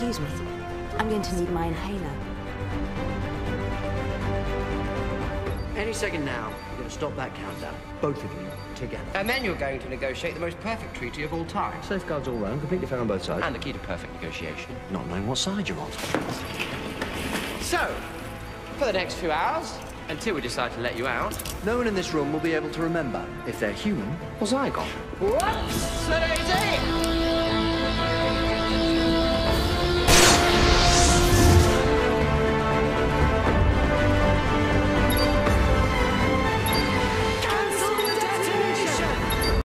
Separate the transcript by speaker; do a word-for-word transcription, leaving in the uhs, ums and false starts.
Speaker 1: Excuse me. I'm going to need my inhaler.
Speaker 2: Any second now, you're going to stop that countdown. Both of you, together.
Speaker 3: And then you're going to negotiate the most perfect treaty of all time.
Speaker 2: Safeguards all round, completely fair on both sides.
Speaker 3: And the key to perfect negotiation.
Speaker 2: Not knowing what side you're on.
Speaker 3: So, for the next few hours, until we decide to let you out,
Speaker 2: no one in this room will be able to remember if they're human or Zygon.
Speaker 3: what's today's date?